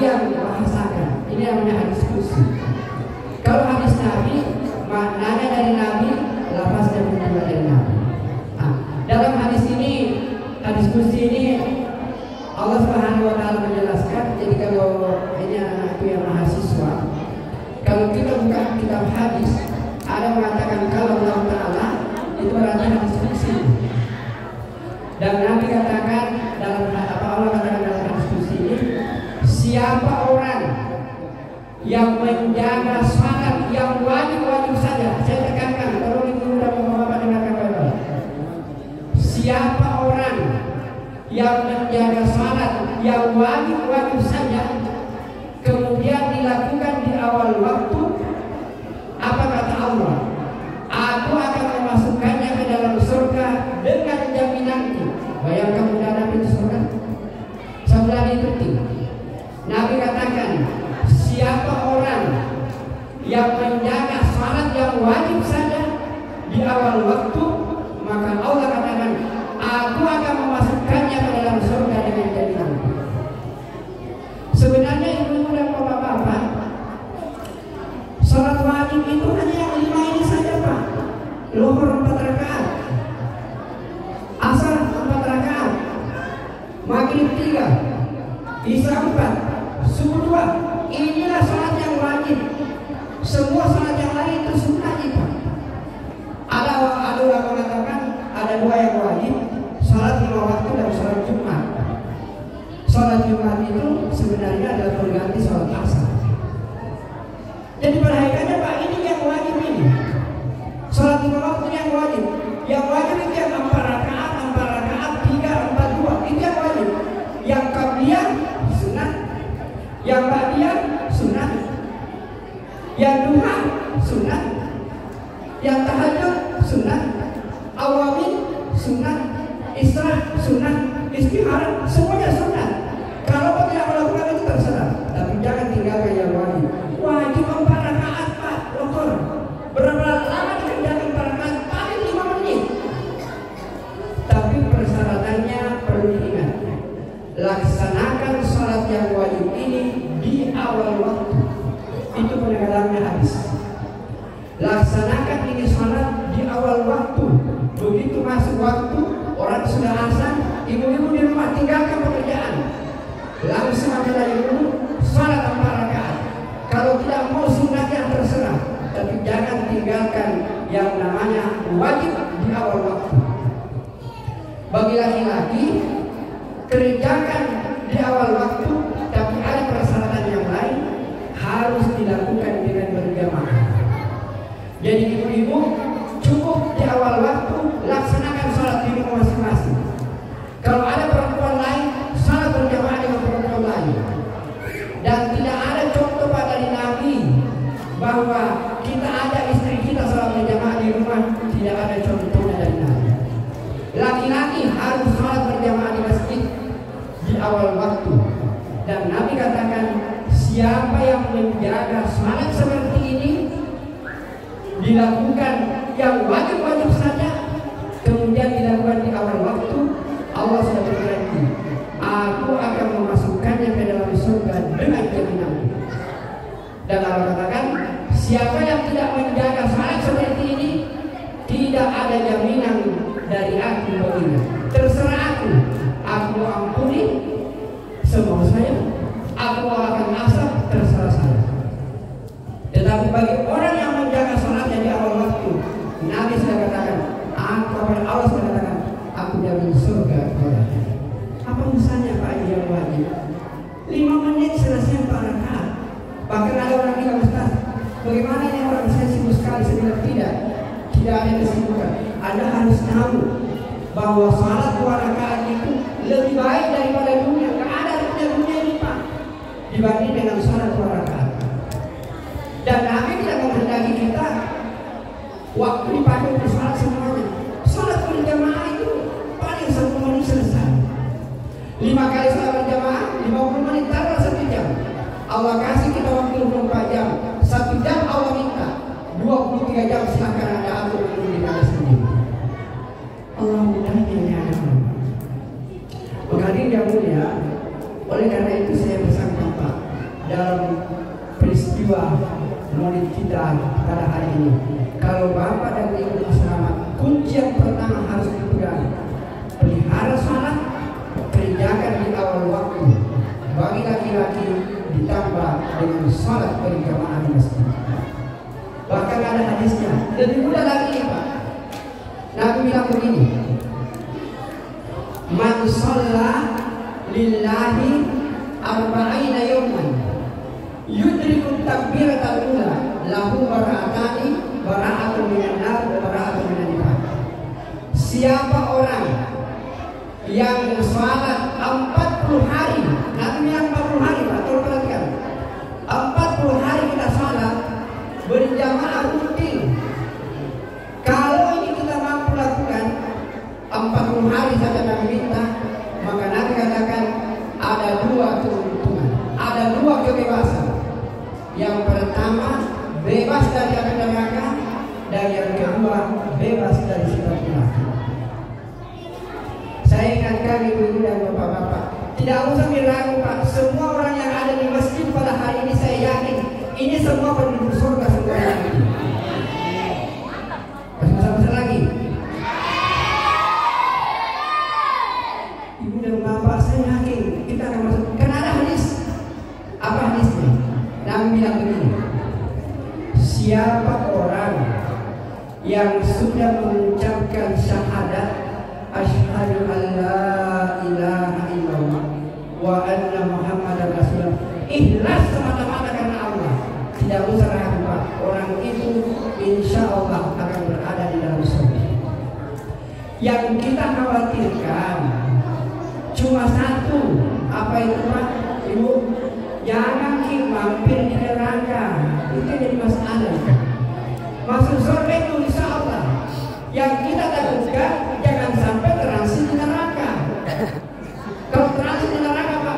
yang bahasakan. Ini namanya hadis qudsi. Kalau hadis Nabi, maknanya dari Nabi, lafaznya juga dari Nabi. Nah, dalam hadis ini, hadis qudsi ini Allah Subhanahu wa taala menjelaskan. Jadi kalau ini anak-anakku yang mahasiswa, kalau kita buka kitab hadis, ada mengatakan kalau Allah Taala itu berarti hadis qudsi. Dan Nabi katakan dalam apa Allah katakan dalam hadis qudsi ini, siapa orang yang menjaga salat yang wajib-wajib saja, saya tekankan, tolong ibu dan bapak-bapak dengarkan baik-baik. Siapa orang yang menjaga salat yang wajib-wajib saja, kemudian dilakukan di awal waktu, apa kata Allah? Aku akan memasukkannya ke dalam surga dengan jaminanku. Bayangkan mudah pintu surga. Sebelah ini penting. Nabi katakan, siapa orang yang menjaga salat yang wajib saja di awal waktu, maka Allah katakan, aku akan memasukkannya ke dalam surga dengan jaminanku. Sebenarnya ibu dan bapak-bapak, salat wajib itu hanya yang lima ini saja, Pak. Zuhur empat rakaat, asar empat rakaat, maghrib tiga, isya empat, subuh dua. Inilah salat yang wajib. Semua salat yang lain itu sunnah, Pak. Ada ada orang mengatakan ada dua yang wajib, salat lima waktu dan salat Jumat. Salat Jumat itu sebenarnya adalah pengganti salat asar. Jadi pada hakikatnya Pak, ini yang wajib ini. Salat lima waktu yang wajib. Yang wajib itu yang empat rakaat, empat rakaat, tiga, empat, dua. Itu yang wajib. Yang qabliyah sunat, yang ba'diyah sunat, yang duha sunat, yang tahajud sunat, awamil sunat, isra sunat, istihara semuanya sunat. Kalau kau tidak melakukan itu terserah, tapi jangan tinggalkan yang wajib. Wajib empat rakaat, Pak. Lokor. Berapa lama dikerjakan empat rakaat? Paling lima menit. Tapi persyaratannya perlu diingat. Laksanakan salat yang wajib ini di awal waktu. Itu penegasannya hadis. Laksanakan ini salat di awal waktu. Begitu masuk waktu, orang sudah azan, ibu-ibu di rumah tinggalkan pekerjaan. Langsung ambil dari dulu salat empat rakaat. Kalau tidak mau sunatnya terserah, tapi jangan tinggalkan yang namanya wajib di awal waktu. Bagi laki-laki, kerjakan di awal waktu, tapi ada persyaratan yang lain harus dilakukan dengan berjamaah. Jadi ibu-ibu cukup di awal waktu laksanakan salat di rumah masing-masing. Kalau ada perempuan lain, salat berjamaah dengan perempuan lain. Dan tidak ada contoh pada dari Nabi bahwa kita ada istri kita salat berjamaah di rumah, tidak ada contohnya dari Nabi. Laki-laki harus salat berjamaah di masjid di awal waktu. Dan Nabi katakan, siapa yang menjaga salat seperti ini, dilakukan yang wajib-wajib saja, kemudian dilakukan di awal waktu, Allah sudah berjanji, aku akan memasukkannya ke dalam surga dengan jaminan. Dan Allah katakan, siapa yang tidak menjaga salat seperti ini, tidak ada jaminan dari aku baginya. Terserah aku, aku ampuni semua saya, aku akan asap, terserah saya. Tetapi bagi orang yang menjaga salatnya di awal waktu, Nabi sudah katakan, aku kepada Allah sudah katakan, aku jamin surga kepadanya. Apa misalnya Pak yang wajib? Lima menit selesai empat rakaat. Bahkan ada orang bilang, Ustaz, bagaimana ini orang saya sibuk sekali? Saya bilang tidak, tidak ada kesibukan. Anda harus tahu bahwa salat dua rakaat itu lebih baik daripada dunia. Tidak ada dunia dunia ini Pak, dibanding dengan salat dua rakaat. Dan Nabi tidak menghendaki kita waktu dipakai untuk salat semuanya. Salat berjamaah itu paling satu menit selesai. Lima kali salat berjamaah, lima puluh menit tambah satu jam. Allah kasih kita waktu dua puluh empat jam. Satu jam Allah minta dua puluh tiga jam, silahkan Anda atur di Anda sendiri. Allah mudahnya ya. Menghadiri yang mulia, oleh karena itu saya pesan Bapak, dalam peristiwa maulid kita pada hari ini. Kalau Bapak dan Ibu selamat, kunci yang pertama harus dipegang, pelihara salat, kerjakan di awal waktu. Bagi laki-laki ditambah dengan salat berjamaah di masjid. Bahkan ada hadisnya, lebih mudah lagi Pak. Nabi bilang begini, man shalla lillahi arba'ina yawman yudriku takbiratal ula lahu bara'atani bara'atun minan nar wa bara'atun minan nifaq. Siapa orang yang salat empat puluh hari, Nabi bilang empat puluh hari Pak, tolong perhatikan, empat puluh hari kita salat berjamaah rutin. Kalau ini kita mampu lakukan empat puluh hari saja Nabi minta, maka Nabi katakan ada dua keuntungan, ada dua kebebasan. Yang pertama bebas dari api neraka, dan yang kedua bebas dari sifat neraka. Saya ingatkan ibu-ibu dan bapak-bapak, tidak usah diragu Pak, semua orang yang ada di masjid pada hari ini saya yakin ini semua penduduk surga semua yang ini. Besar-besar lagi. Ibu dan bapak, saya yakin kita akan masuk. Karena ada hadis. Apa hadisnya? Nabi bilang begini, siapa orang yang sudah mengucapkan syahadat asyhadu an la ilaha illallah wa anna muhammadar rasulullah, ikhlas semata-mata karena Allah, tidak usah ragu Pak, orang itu insya Allah akan berada di dalam surga. Yang kita khawatirkan cuma satu, apa itu Pak? Ibu, jangan mampir di neraka, itu jadi masalah. Masuk surga itu insya Allah. Yang kita takutkan jangan sampai transit di neraka. Kalau transit di neraka Pak,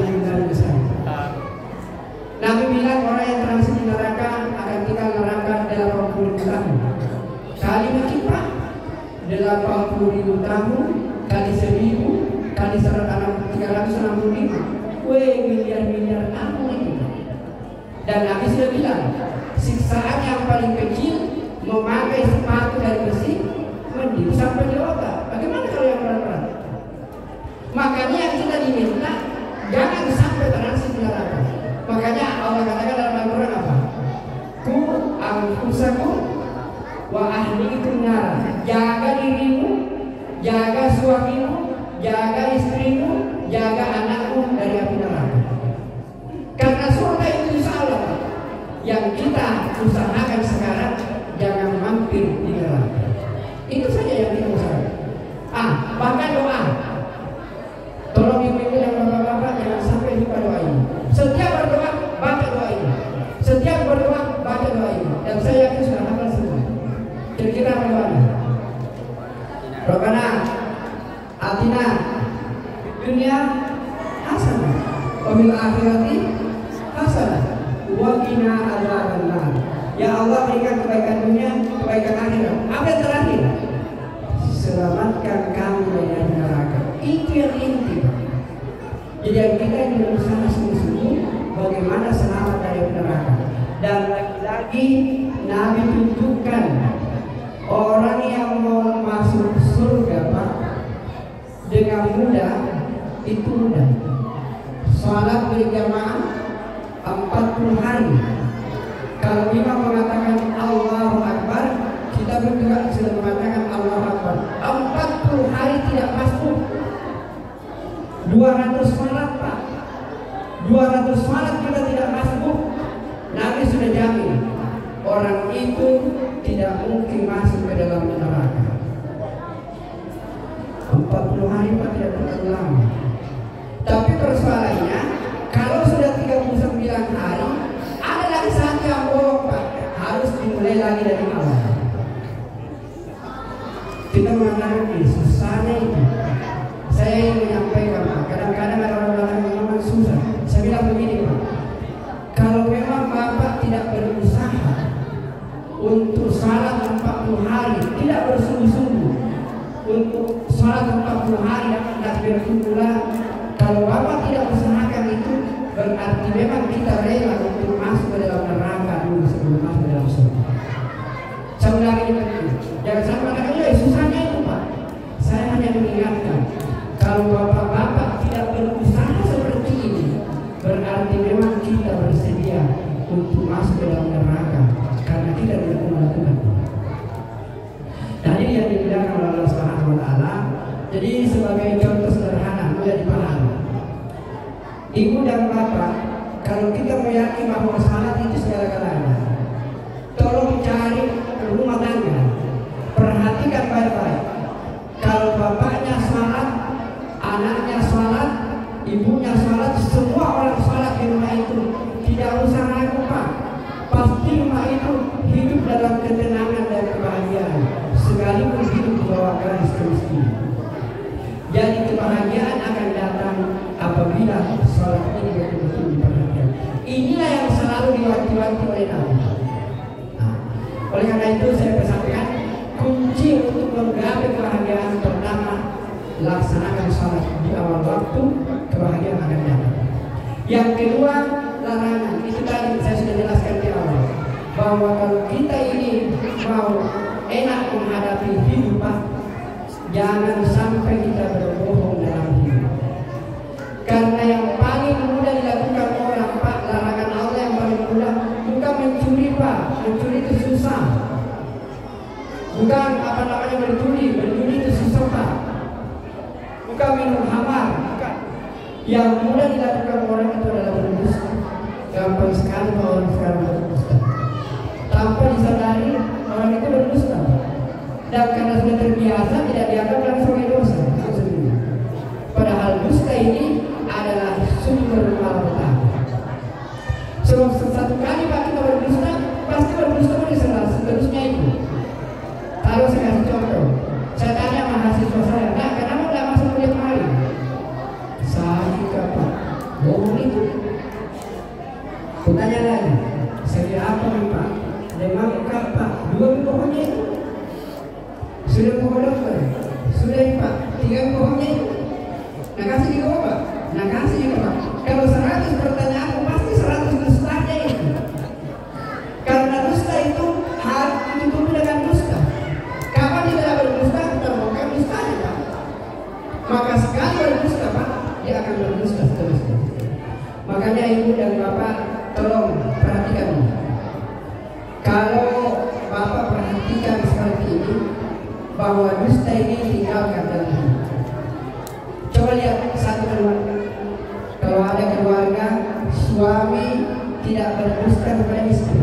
Nabi bilang orang yang transit di neraka akan tinggal neraka delapan puluh tahun. Kali lagi Pak, delapan puluh ribu tahun kali seribu kali tiga ratus enam puluh ribu. Weh, miliar-miliar tahun itu. Dan Nabi sudah bilang, siksaan yang paling kecil memakai sepatu dari besi mending sampai di otak. Bagaimana kalau yang berat-berat? Makanya yang kita diminta jangan sampai transit di neraka. Makanya Allah katakan dalam Al-Quran apa? Ku anfusakum wa ahlikum nar. Jaga dirimu, jaga suamimu, jaga istrimu, jaga anakmu dari api neraka. Karena surga itu insya Allah. Yang kita usahakan sekarang jangan mampir di neraka. Itu saja yang kita usahakan. Ah, bahkan doa. Tolong ibu-ibu dan bapak-bapak jangan sampai lupa doa ini. Setiap berdoa baca doa ini. Setiap berdoa baca doa ini. Dan saya yakin sudah hafal semua. Kira-kira apa doanya? Rabbana atina dunia hasanah wa fil akhirati hasanah wa qina adzabannar. Ya Allah, berikan kebaikan dunia, kebaikan akhirat. Apa yang terakhir? Selamatkan kami dari neraka. Itu yang inti Pak. Jadi yang kita ini berusaha sungguh-sungguh bagaimana selamat dari neraka. Dan lagi-lagi Nabi tunjukkan orang yang mau masuk surga Pak dengan mudah, itu mudah. Salat berjamaah empat puluh hari. Kalau imam mengatakan Allahu Akbar, kita berdua sudah mengatakan Allahu Akbar. empat puluh hari tidak masuk. dua ratus salat Pak. dua ratus salat kita tidak masuk. Nabi sudah jamin orang itu tidak mungkin masuk ke dalam neraka. empat puluh hari Pak tidak terlalu lama. Tapi persoalannya kalau sudah tiga puluh sembilan hari ada lagi satu yang bohong Pak, harus dimulai lagi dari awal. Kita mengatakan ini susahnya itu. Saya ingin menyampaikan Pak, kadang-kadang ada orang bilang memang susah. Saya bilang begini Pak, kalau memang Bapak tidak berusaha untuk salat empat puluh hari, tidak bersungguh-sungguh untuk salat empat puluh hari dapat takbir pula, kalau Bapak tidak usahakan itu, berarti memang kita rela untuk masuk ke dalam neraka dulu sebelum masuk ke dalam surga. Saya ulangi ini penting. Jangan sampai mengatakan, ya susahnya itu Pak. Saya hanya mengingatkan, kalau bapak-bapak tidak berusaha seperti ini, berarti memang kita bersedia untuk masuk ke dalam neraka karena kita tidak melakukan. Tadi yang dibilang oleh Allah Subhanahu Wa Taala. Jadi sebagai contoh sederhana mudah dipahami. Ibu dan bapak, kalau kita meyakini bahwa salat itu segala-galanya, tolong cari rumah tangga, perhatikan baik-baik. Kalau bapaknya salat, anaknya salat, ibunya salat, semua orang salat di rumah itu, tidak usah ragu Pak. Pasti rumah itu hidup dalam ketenangan dan kebahagiaan, sekalipun hidup di bawah garis kemiskinan. Jadi kebahagiaan akan datang apabila sholat ini betul-betul diperhatikan. Inilah yang selalu diwakil-wakil oleh Nabi. Nah, oleh karena itu saya sampaikan kunci untuk menggapai kebahagiaan pertama, laksanakan sholat di awal waktu, kebahagiaan akan datang. Yang kedua, larangan. Itu tadi saya sudah jelaskan di awal, bahwa kalau kita ini mau enak menghadapi hidup, jangan sampai kita berbohong dalam hidup. Karena yang paling mudah dilakukan orang Pak, larangan Allah yang paling mudah bukan mencuri Pak. Mencuri itu susah. Bukan apa namanya berjudi, berjudi itu susah Pak. Bukan minum khamar, bukan. Yang mudah dilakukan orang itu adalah berdusta. Gampang sekali orang sekarang berdusta. Tanpa disadari orang itu berdusta. Dan karena sudah terbiasa tidak dianggap lagi sebagai dosa. Padahal dusta ini adalah sumber malapetaka. Sebab satu kali Pak kita berdusta, pasti berdusta berdusta seterusnya itu. Kalau saya kasih contoh, saya tanya mahasiswa saya, nah kenapa nggak masuk kuliah kemarin? Saya juga Pak, bohong itu. Kutanya lagi, saya apa nih Pak? Demam Pak, dua bohongnya itu. Sudah mau dokter, sudah Pak, tiga bohongnya itu. Nah kasih juga Pak, nah kasih juga Pak. Kalau seratus pertanyaan, pasti seratus dustanya itu. Karena dusta itu harus ditutupi dengan dusta. Kapan tidak berdusta, kita bukan dustanya Pak. Maka sekali berdusta Pak, dia akan berdusta seterusnya. Makanya ibu dan bapak tolong perhatikan. Kalau bapak perhatikan seperti ini, bahwa dusta ini tinggalkan dalam hidup. Coba lihat satu keluarga. Kalau ada keluarga, suami tidak berdusta kepada istri,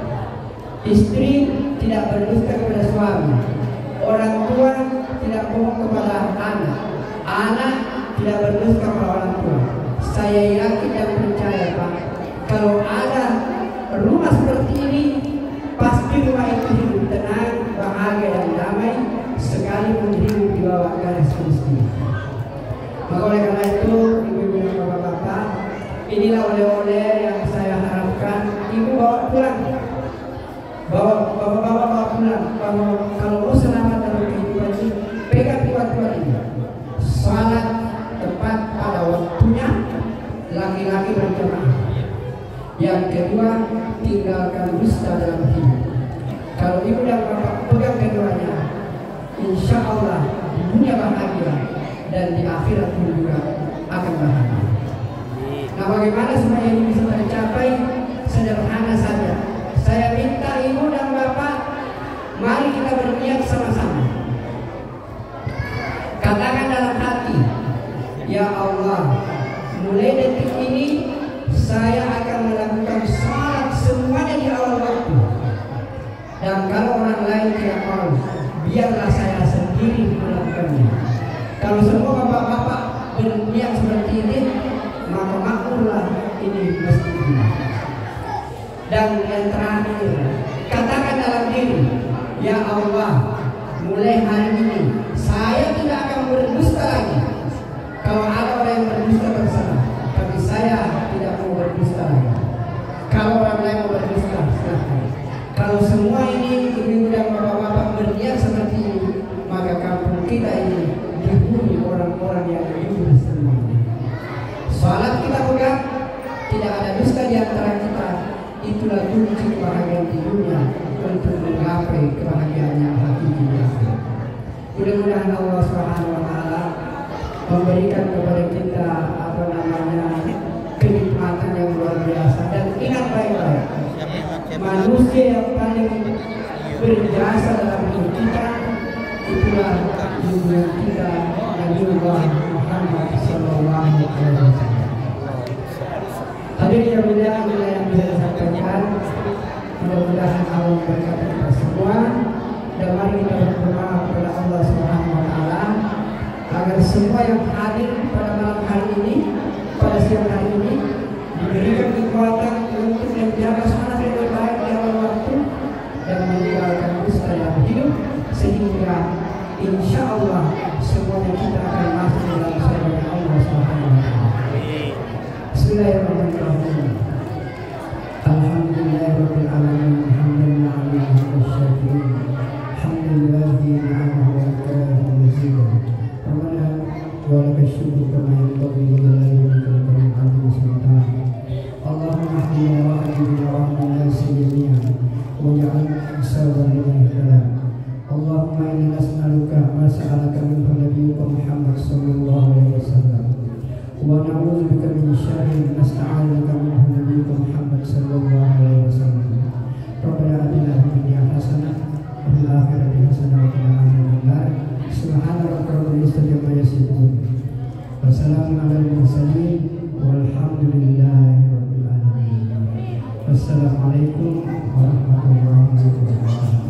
istri tidak berdusta kepada suami, orang tua tidak bohong kepada anak, anak tidak berdusta kepada orang tua. Saya yakin dan percaya Pak, kalau ada rumah seperti ini, pasti rumah itu hidup tenang, bahagia dan damai, sekalipun hidup di bawah garis kemiskinan. Maka oleh karena itu, ibu-ibu dan bapak-bapak, inilah oleh-oleh yang saya harapkan ibu bawa pulang, bawa bapak-bapak bawa pulang, bahwa kalau mau selamat dalam kehidupan ini, pegang kuat-kuat ini. Salat tepat pada waktunya, laki-laki berjamaah. Yang kedua, tinggalkan dusta dalam hidup. Kalau ibu dan bapak pegang keduanya, insya Allah di dunia bahagia dan di akhirat pun juga akan bahagia. Nah, bagaimana supaya ini bisa tercapai? Sederhana saja. Saya minta ibu dan bapak, mari kita berniat sama-sama. Katakan dalam hati, ya Allah, mulai detik ini saya akan melakukan salat semuanya di awal waktu. Dan kalau orang lain tidak mau, biarlah saya sendiri melakukannya. Kalau semua bapak-bapak berniat seperti ini, maka makmurlah ini masjid ini. Dan yang terakhir, katakan dalam diri, ya Allah, mulai hari ini saya tidak akan berdusta lagi. Kalau ada orang yang berdusta terserah, tapi saya tidak mau berdusta lagi. Kalau orang lain mau berdusta, silahkan. Kalau semua ini ibu dan bapak-bapak berniat seperti ini, maka kampung kita ini dihuni orang-orang yang jujur semuanya. Salat kita pegang, mudah-mudahan Allah Subhanahu wa taala memberikan kepada kita apa namanya kenikmatan yang luar biasa. Dan ingat baik-baik, manusia yang paling berjasa dalam hidup kita itulah junjungan kita Nabiullah Muhammad sallallahu alaihi wasallam. Tadi yang mulia yang bisa disampaikan, mudah-mudahan Allah memberkati kita semua. Dan mari kita berdoa kepada Allah Subhanahu wa taala agar semua yang hadir pada malam hari ini, pada siang hari ini, diberikan kekuatan untuk menjaga semangat yang terbaik di awal waktu dan meninggalkan dusta dalam hidup, sehingga insya Allah semuanya kita akan masuk dalam surga Allah Subhanahu wa taala. Bismillahirrahmanirrahim. Alhamdulillahirabbil alamin, hamdan lillahi wasyakirin, hamdulillahi ni'amahu wa ikramuhu mazidah. Ramadan wa lakal syukru kama yanbaghi li jalali wajhikal karim azim sultan. Allahumma hdina wa hdina wa hdina sayyidina wa ja'al sawaban liman ihtada. Allahumma inna nas'aluka ma sa'alaka minhu nabiyyuka Muhammad sallallahu alaihi wasallam. Wa na'udzubika min syarri ma sta'alaka minhu nabiyyuka Muhammad sallallahu alaihi wasallam. Rabbana atina fid dunya hasanah wa fil akhirati hasanah wa qina adzabannar. Subhana rabbika rabbil izzati amma yasifun. Wassalamun alal mursalin walhamdulillahi rabbil alamin. Wassalamualaikum warahmatullahi wabarakatuh.